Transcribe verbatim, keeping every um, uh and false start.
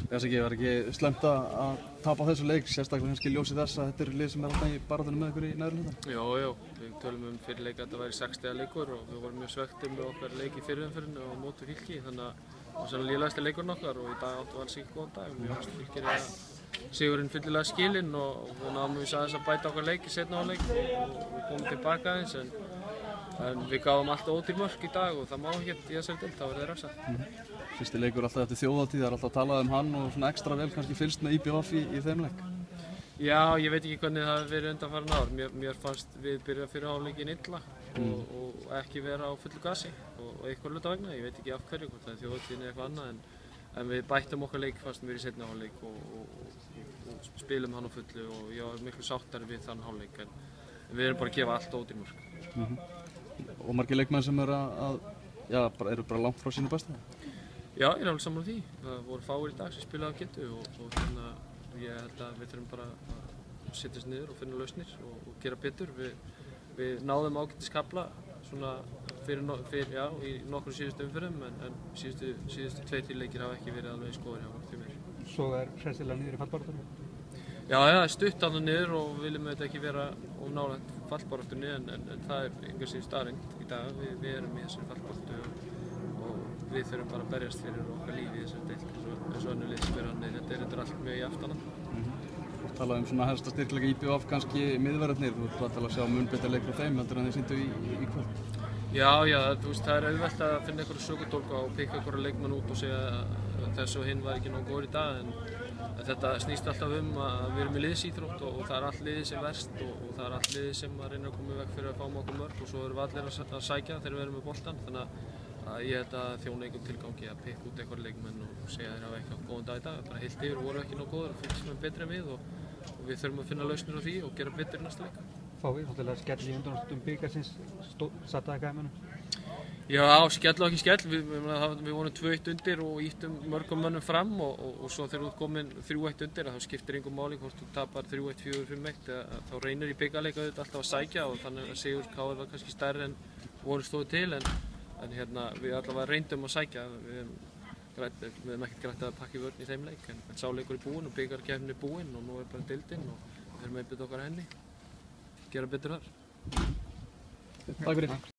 Þess ekki, var ekki slæmt að tapa þessu leik, sérstaklega kannski ljósi þess að þetta er lið sem er alltaf í baráttunni með ykkur í neðri hlutanum? Jó, jó, við tölum um fyrir leik að þetta væri sex stiga leikur og við vorum mjög svekktir með okkar leik í fyrri umferðinni og á móti Fylki, þannig að það var svona lélegasti leikurinn okkar og í dag áttu alls ekki góðan dag. Mér fannst Fylkir að sigurinn fyllilega skilinn og við náðum við aðeins að bæta okkar leik í seinni hálfleik og við komum tilbaka aðeins en, en við gáðum alltaf ódýr mörk í dag og það má ekki í þessari deild, þá verður það refsað. Mm-hmm. Fyrsti leikur alltaf eftir þjóðhátíð, það er alltaf talað um hann og svona ekstra vel kannski fylgst með í B V í, í þeim leik. Já, ég veit ekki hvernig það hefur verið undanfarin ár. Mér, mér fannst við byrja fyrir hálfleikinn illa mm. og, og ekki vera á fullu gasi og, og eitthvað hluta vegna, ég veit ekki af hverju, hvort það er þjóðhátíðin eða eitthvað annað en, en við bættum okkar leik fannst mér í seinni hálfleik og, og, og, og spilum hann á fullu og ég var miklu sáttari við þann hálfleik en, en við erum bara að gefa allt ódýr mörk. Mm-hmm. Og margir leikmenn sem eru, að, já, bara, eru bara langt frá sínu besta? Já, ég er alveg sammála því. Það voru fáir í dag sem spilaði á getu og, og hérna, ég held að við þurfum bara að setjast niður og finna lausnir og, og gera betur. Við, við náðum ágætis kafla svona fyrir, fyrir, já, í nokkrum síðustu umferðum en, en síðustu, síðustu tveir leikir hafa ekki verið alveg í skoðun hjá okkur því mér. Svo er hressilega niður í fallbaráttunni? Já, já, það er stutt alveg niður og við viljum auðvitað ekki vera of nálægt fallbaráttunni en, en, en það er engar síðan staðreynd í dag. Vi, við erum í þessari fallbaráttu og við þurfum bara að berjast fyrir okkar lífi í þessari deild eins og önnur lið sem er hann þetta er þetta allt mjög í aftana. Mm-hmm. Þú talaði um svona helsta styrkleika í B V kannski miðverðarnir, þú ert að sjá mun betur leik frá þeim heldur en þeir sýndu í, í, í kvöld. Já, já, þú veist, það er auðvelt að finna einhverju sökudólka og pikka einhverja leikmann út og segja að þessu og hinn var ekki nógu góður í dag en þetta snýst alltaf um að við erum í liðsíþrótt og, og það er allt liðið sem verst og, og það er allt liðið sem að reyna að koma í veg fyrir að fá með okkur mörk og svo erum við allir að, að sækja þegar við erum með boltan þannig að ég held að þjóna einhvern tilgangi að pikka út einhverja leikmenn og segja þeir hafa eitthvað góðan dag í dag bara heilt yfir voru ekki nógu góður og fylgst með betri en við og, og við þurfum að finna lausnir á því og gera betur í næsta leik. Fáið, svolítið skell í undanúrslitum bikarsins, satt það eitthvað í mönnum? Já, skell og ekki skell, við, við, við vorum tvö eitt undir og ýttum mörgum mönnum fram og, og, og svo þegar þú ert komin þrjú eitt undir þá skiptir engum máli hvort þú tapar þrjú eitt, fjögur fimm eitt þá reynir í bikarleik alltaf að sækja og þannig að sigur K R var kannski stærri en voru stóð til en, en hérna, við allavega reyndum að sækja, við hefum ekkert grætt að pakka í vörn í þeim leik en, en sáleikur er búinn og bikarkeppnin er búinn og nú er bara deildin og við þurfum að einbeita okkar henni, gera betur þar. Takk fyrir.